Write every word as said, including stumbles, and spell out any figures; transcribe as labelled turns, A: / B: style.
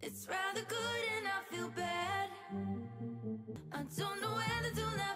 A: It's rather good and I feel bad. I don't know whether to laugh